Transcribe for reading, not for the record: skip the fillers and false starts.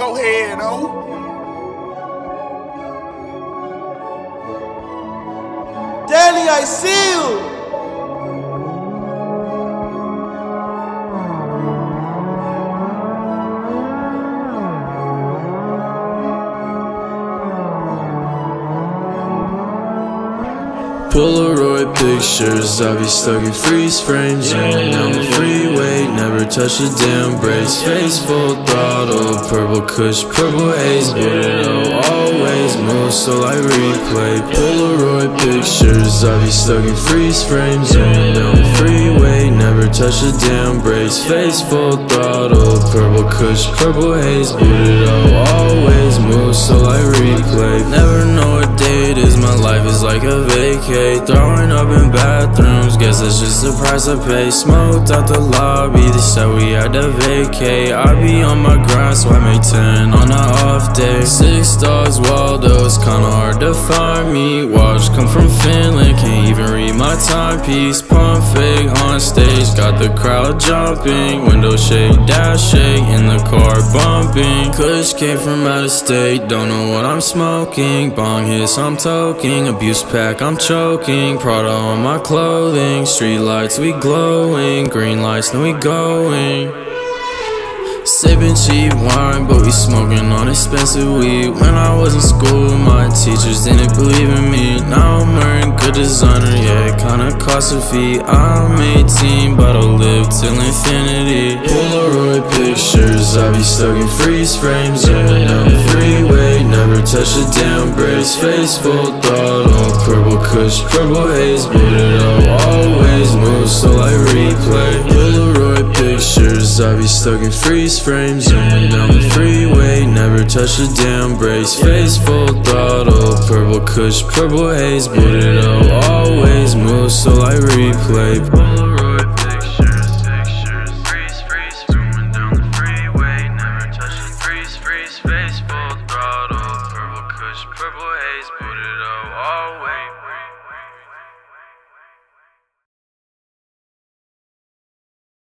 bald head, oh. Danny, I see you! Polaroid pictures, I be stuck in freeze frames. Zooming down the freeway, never touch a damn brakes. Face full throttle, purple kush, purple haze. But it always moves, so I replay. Polaroid pictures, I be stuck in freeze frames. Zooming down the freeway, never touch a damn brakes. Face full throttle, purple kush, purple haze. But it always moves, so I replay. Never know what day it is, my life is like a vacay. Throwing up in bathrooms, guess that's just the price I pay. Smoked out the lobby, they said we had to vacate. I be on my grind, so I make 10 on an off day. 6 stars, Waldo's kinda hard to find me. Watch come from Finland, can't even read my timepiece. Pump fake on stage, got the crowd jumping. Window shake, dash shake, in the car bumping. Kush came from out of state, don't know what I'm smoking. Bong hits, I'm toking, abuse pack, I'm choking. Prada on my clothing, street lights we glowing, green lights then we going. Sipping cheap wine, but we smoking on expensive weed. When I was in school, my teachers didn't believe in me. Now I'm wearing good designer, yeah, it kinda costs a fee. I'm 18, but I'll live till infinity. Polaroid pictures, I be stuck in freeze frames. Zooming down the freeway, never touch a damn brakes. Face full throttle, purple kush, purple haze. But it always moves, so I replay. Polaroid pictures, I be stuck in freeze frames. Zooming down the freeway, never touch a damn brakes. Face full throttle, purple kush, purple haze. But it always moves, so I replay. Polaroid pictures, freeze, zooming down the freeway, never touch a freeze, face full throttle, purple kush, purple haze. But it always